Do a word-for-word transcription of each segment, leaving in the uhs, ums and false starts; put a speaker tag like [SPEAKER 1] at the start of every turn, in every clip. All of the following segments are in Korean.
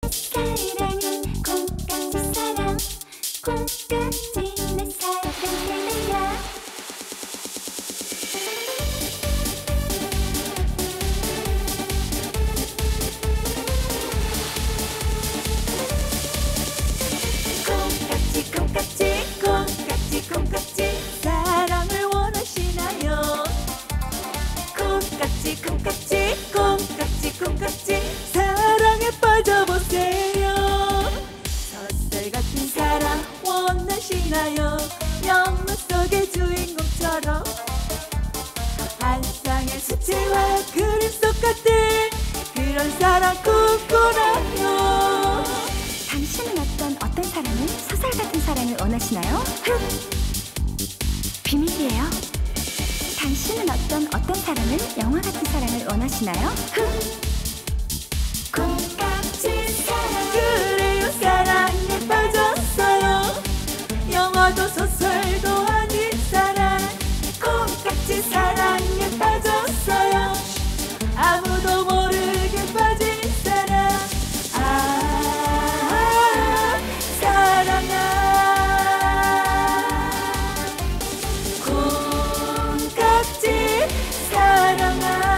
[SPEAKER 1] 사랑은 콩깍지 사랑, 콩깍지 내 사랑이야. 콩깍지 콩깍지 콩깍지 콩깍지 사랑을 원하시나요? 콩깍지 콩깍지 콩깍지 콩깍지 사랑에 빠져보세요. 젖살 같은 사랑 원하시나요? 영화 속의 주인공처럼 한 쌍의 수채화 그림 속 같은 그런 사랑 꿈꾸나요?
[SPEAKER 2] 당신은 어떤 어떤 사랑을, 서살 같은 사랑을 원하시나요? 흠! 비밀이에요. 당신은 어떤 어떤 사랑을, 영화 같은 사랑을 원하시나요? 흠!
[SPEAKER 1] 콩깍지 사랑, 그래요 사랑에 빠졌어요. 영화도 소설도 아닌 사랑, 콩깍지 사랑에 빠졌어요. 아무도 모르게 빠진 사랑. 아, 사랑아, 콩깍지 사랑아.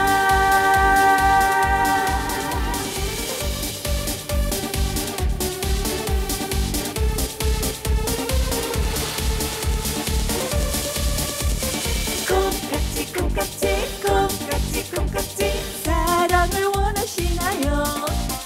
[SPEAKER 1] 콩깍지 콩깍지 콩깍지 콩깍지 사랑을 원하시나요?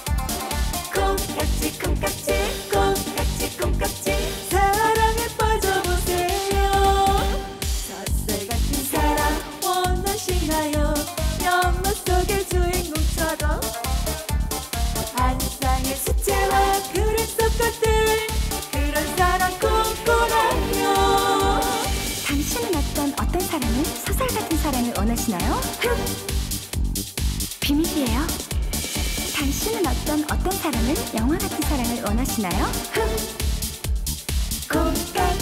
[SPEAKER 1] 콩깍지 콩깍지 콩깍지 콩깍지 사랑에 빠져보세요. 젖살 같은 사랑 원하시나요? 영화 속의 주인공처럼 한 쌍의 수채화 그림 속 같은 그런 사랑 꿈꾸나요?
[SPEAKER 2] 당신은 어떤 어떤 사랑을, 서살 같은 사랑을 원하시나요? 흠! 비밀이에요. 당신은 어떤 어떤 사랑을, 영화 같은 사랑을 원하시나요? 흠!
[SPEAKER 1] 콩깍지